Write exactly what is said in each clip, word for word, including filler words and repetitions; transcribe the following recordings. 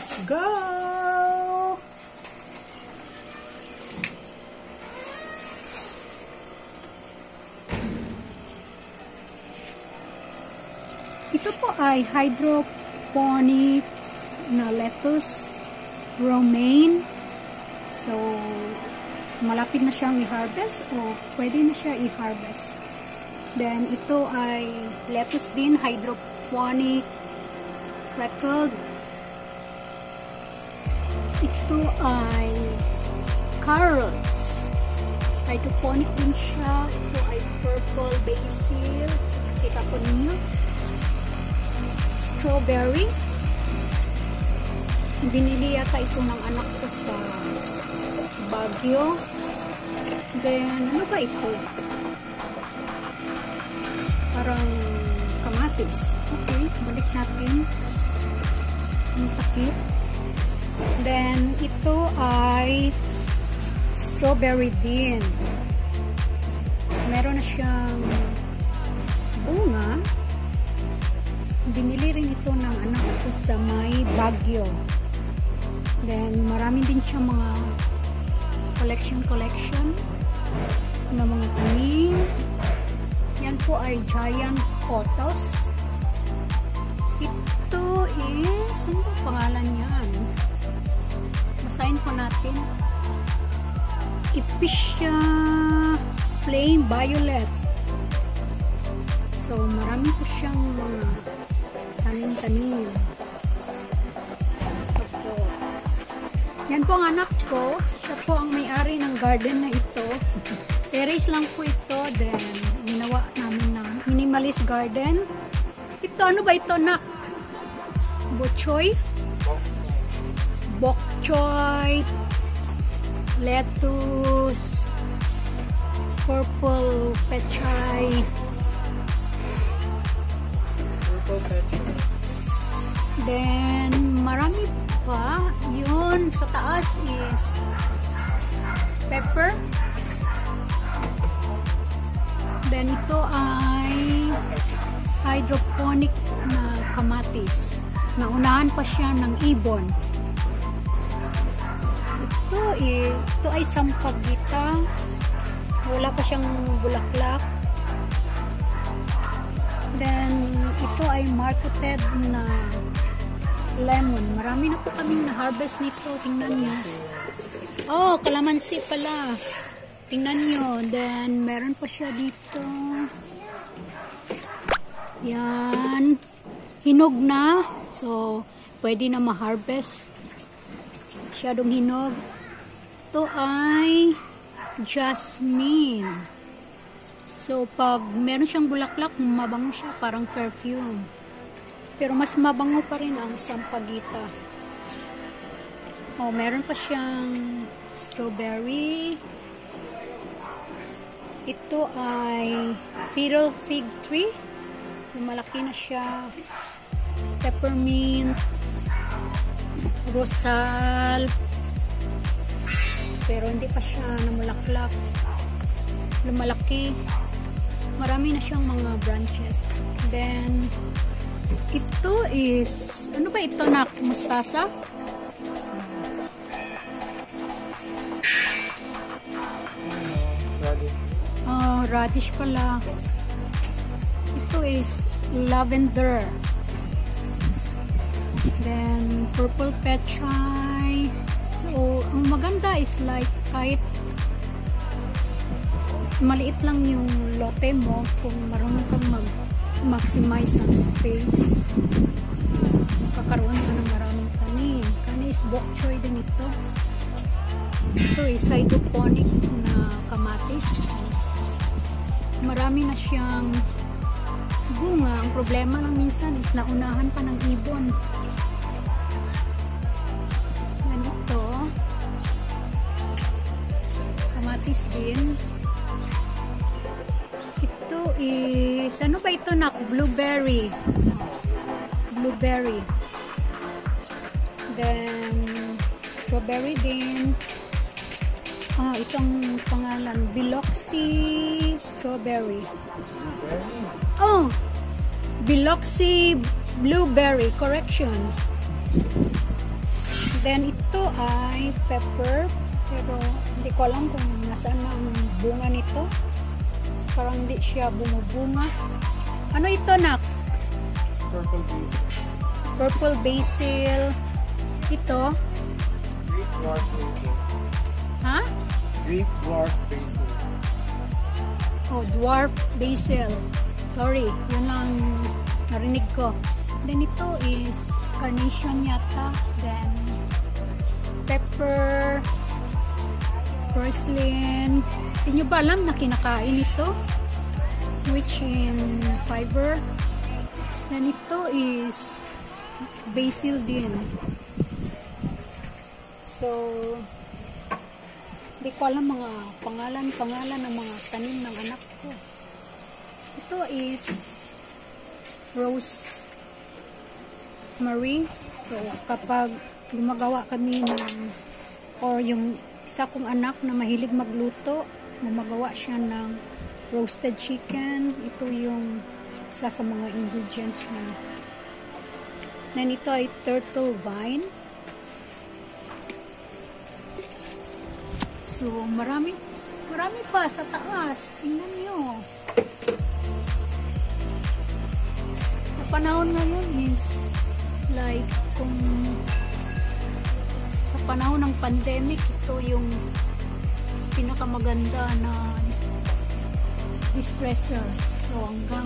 Let's go! Ito po ay hydroponic na lettuce, romaine. So, malapit na siyang i-harvest o pwede na siya i-harvest. Then, ito ay lettuce din, hydroponic, freckled. Ito ay carrots. Hydroponic din siya. Ito ay purple basil. Kita po ninyo. Strawberry. Binili yata ito ng anak ko sa Baguio. Then, ano ba ito? Parang kamatis. Okay, balik natin. Ang takip. Then, ito ay strawberry din. Meron na siyang bunga. Binili rin ito ng anak ko sa may Baguio. Then, marami din siya mga collection-collection na mga tanim. Yan po ay giant photos. Ito is, ano ba pangalan yan? Basahin po natin. Epicia Flame Violet. So, marami po siyang mga tanim-tanim. Ito. Yan po ang anak ko. Siya po ang may-ari ng garden na ito. Terrace lang po ito. Then, ginawa namin ng minimalist garden. Ito, ano ba ito, nak? Bochoy? Bok choy, lettuce, purple pechay. Purple pechay. Then, marami pa. Yun, sa taas is pepper. Then, ito ay hydroponic na kamatis. Naunahan pa siya ng ibon. Ito, eh, ito ay sampagita. Wala pa siyang bulaklak. Then, ito ay marketed na lemon. Marami na po kaming na-harvest nito. Tingnan nyo. Oh, kalamansi pala. Tingnan nyo. Then, meron pa siya dito. Yan. Hinog na. So, pwede na ma-harvest. Masyadong hinog. Ito ay jasmine. So, pag meron siyang bulaklak, mabango siya, parang perfume. Pero mas mabango pa rin ang sampagita. Oh, meron pa siyang strawberry. Ito ay fiddle fig tree. Malaki na siya. Peppermint. Rosal. Pero hindi pa siya namulaklak. Lumalaki. Marami na siyang mga branches. Then, ito is, ano ba ito, na mustasa? Radish. Oh, radish pala. Ito is lavender. Then, purple pechay. So, ang maganda is like kahit maliit lang yung lote mo, kung marunong kang mag-maximize ng space, kakaroon ka ng maraming tanim. Kani is bok choy din ito. Ito is hydroponic na kamatis. Marami na siyang bunga. Ang problema lang minsan is naunahan pa ng ibon. Yan ito. Kamatis din. Ito is, ano ba ito, nak? Blueberry. Blueberry. Then, strawberry din. Ah, itong pangalan, Biloxi strawberry. Oh, Biloxi blueberry, correction. then ito ay pepper, pero hindi ko alam kung nasaan na ang bunga nito. Parang hindi siya bumubunga. Ano ito, nak? Purple basil. Purple basil. Ito. Greek dwarf basil. Ha? Greek dwarf basil. Oh, dwarf basil. Sorry, yun lang narinig ko. Then ito is carnation yata. Then pepper, purslane. Hindi nyo ba alam na kinakain ito? Rich in fiber. Then ito is basil din. So, hindi ko alam mga pangalan-pangalan ng mga tanim ng anak ko. Ito is rosemary. So, kapag gumagawa kami ng, or yung isa kong anak na mahilig magluto, gumagawa siya ng roasted chicken. Ito yung isa sa mga ingredients na. Then ito ay turtle vine. So, marami, marami pa sa taas. Tingnan nyo. Sa panahon ngayon is like kung sa panahon ng pandemic, ito yung pinakamaganda na distressors. So, hanggang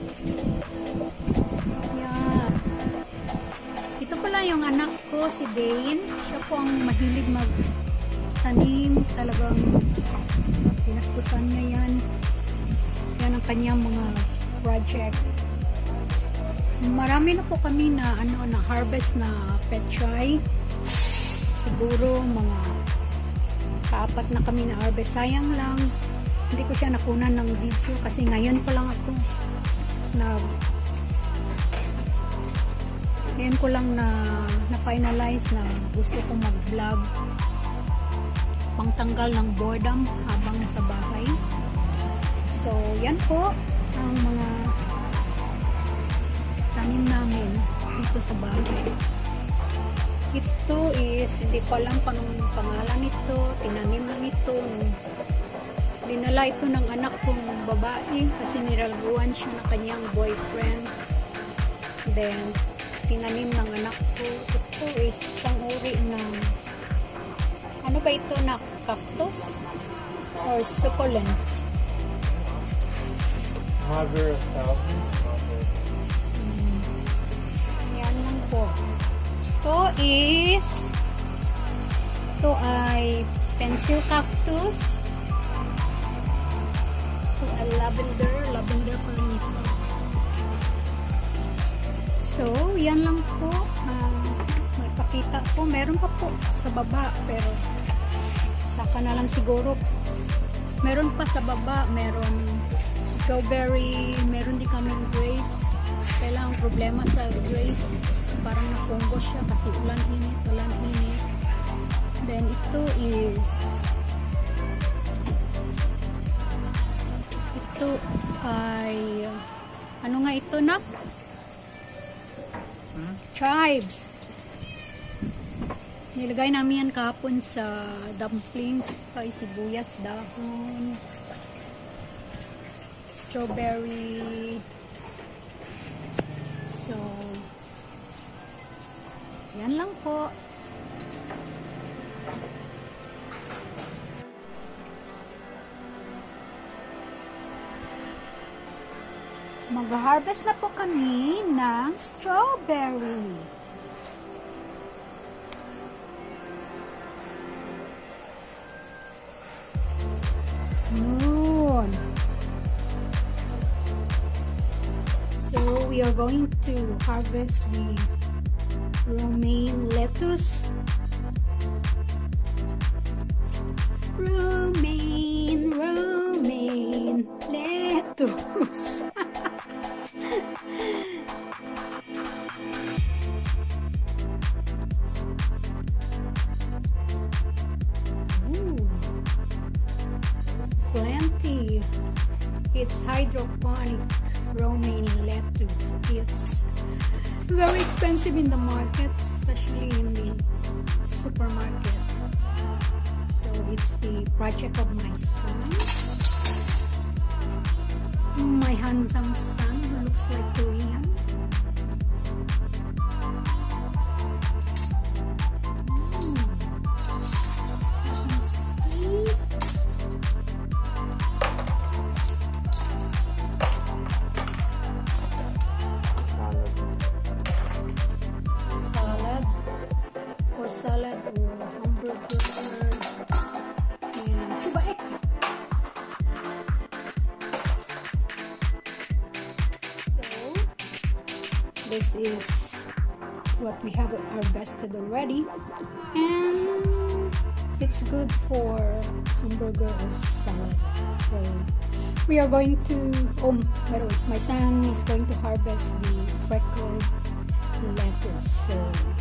yan. Ito pala yung anak ko, si Dane. Siya po ang mahilig magtanim. Talagang pinastusan niya yan. Yan ang kanyang mga project. Marami na po kami na ano na harvest na petchay. Siguro mga kaapat na kami na harvest. Sayang lang, hindi ko siya nakunan ng video kasi ngayon pa lang ako na ngayon ko lang na na-finalize na gusto kong mag-vlog pangtanggal ng boredom habang nasa bahay. So, yan po ang mga tanim namin dito sa bahay. Ito is, hindi ko alam pa nung pangalan nito, tinanim lang ito. Dinala ito ng anak kong babae kasi niralguan siya ng kanyang boyfriend. Then, tinanim ng anak ko. Ito is isang uri ng, ano ba ito na cactus? Or succulent? Mother of thousands. Hmm. Yan lang po. Ito is, ito ay pencil cactus. Ito ay lavender. Lavender pa rin ito. So, yan lang po. Um, Magpakita po. Meron pa po sa baba. Pero, saka na lang siguro. Meron pa sa baba. Meron strawberry. Meron din kaming grapes. Kailangan problema sa grapes. Parang napunggo siya kasi ulan init. Ulan init. Then, ito is ito ay ano nga ito na? Hmm? Chives. Nilagay namin yan kahapon sa dumplings. Ito ay sibuyas, dahon, strawberry. So, yan lang po. Mag-harvest na po kami ng strawberry. Yun. So, we are going to harvest the romaine lettuce. Romaine, romaine lettuce. Ooh, plenty. It's hydroponic romaine lettuce. It's very expensive in the market, especially in the supermarket. So it's the project of my son, my handsome son who looks like Korean. Salad or hamburger and chuba egg. So this is what we have harvested already, and it's good for hamburger or salad. So we are going to, oh by the way, my son is going to harvest the freckled lettuce. So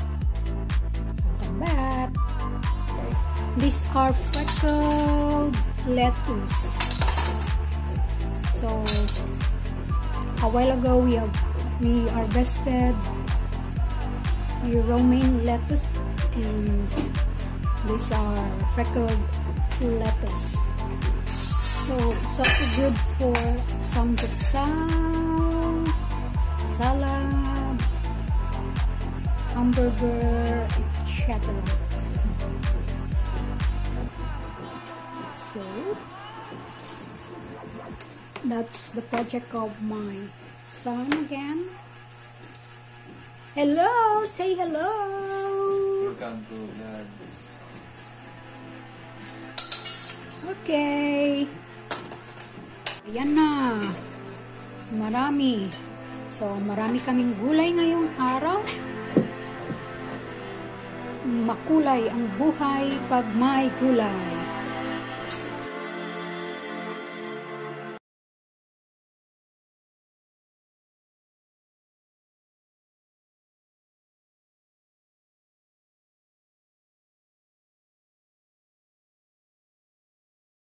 back. These are freckled lettuce. So a while ago we have we harvested the romaine lettuce, and these are freckled lettuce. So it's also good for samgyeopsal, salad, hamburger, et cetera. So that's the project of my son again. Hello, say hello. Welcome to vlog. Okay. Ayan na. Marami. So marami kaming gulay ngayong araw. Makulay ang buhay pag may gulay.